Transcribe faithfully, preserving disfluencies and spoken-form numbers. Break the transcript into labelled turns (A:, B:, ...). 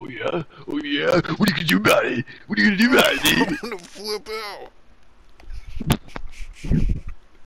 A: Oh yeah? Oh yeah? What are you gonna do about it? What are you gonna do about it,
B: I'm
A: David?
B: gonna flip out.